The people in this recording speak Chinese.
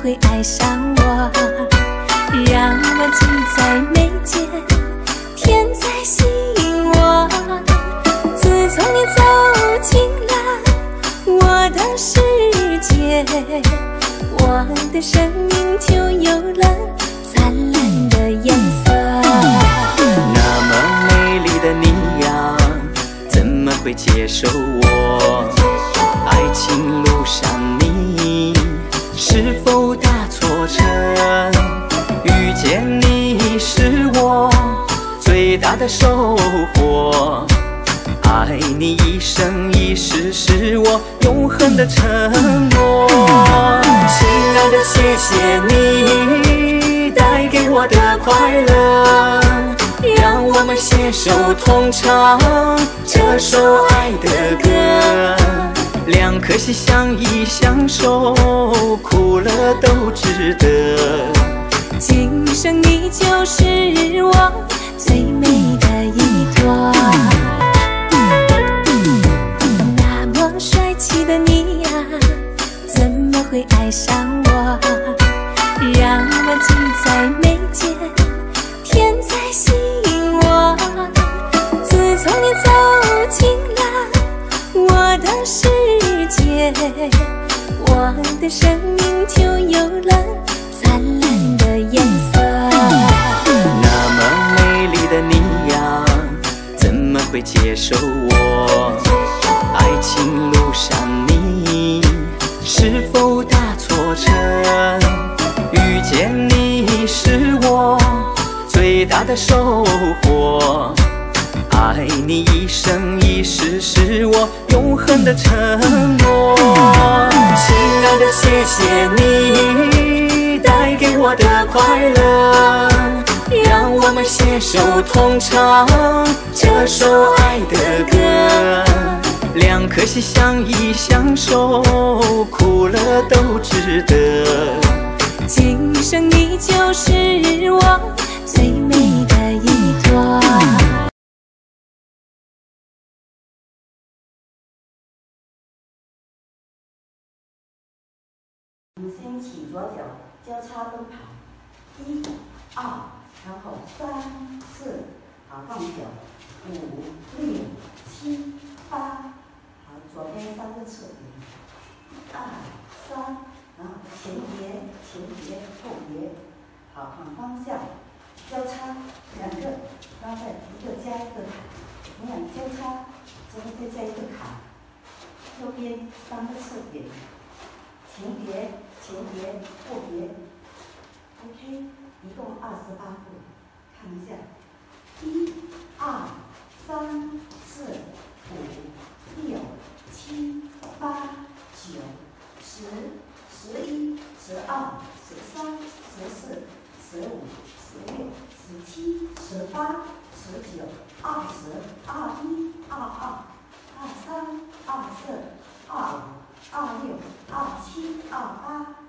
会爱上我？让我近在眉间，甜在心窝。自从你走进了我的世界，我的生命就有了灿烂的颜色。 那么美丽的你呀，怎么会接受我？爱情路上你是否大错车？遇见你是我最大的收获，爱你一生一世是我永恒的承诺。亲爱的，谢谢你带给我的快乐，让我们携手同唱这首爱的歌。两颗心相依相守，苦乐都值得。 今生你就是我最美的一朵。那么帅气的你呀，怎么会爱上我？让我近在眉间，甜在心窝。自从你走进了我的世界，我的生命就有了灿烂的颜色。 那么美丽的你呀，怎么会接受我？爱情路上你是否大错车？遇见你是我最大的收获，爱你一生一世是我永恒的承诺。亲爱的，谢谢你带给我的快乐，让我们携手同唱这首爱的歌。两颗心相依相守，苦乐都值得。 今生你就是我最美的一朵。 先起左脚交叉奔跑，1、2，然后3、4，好放脚，5、6、7、8，好左边3个侧边，1、2、3，然后前别前别后别，好反方向交叉2个，然后再一个加一个坎，同样交叉，之后再加一个坎，右边3个侧边。前别、前别、后别 ，OK， 一共28步，看一下，1、2、3、4、5、6、7、8、9、10、11、12、13、14、15、16、17、18、19、20、21、22、23、24、25、26、27、28、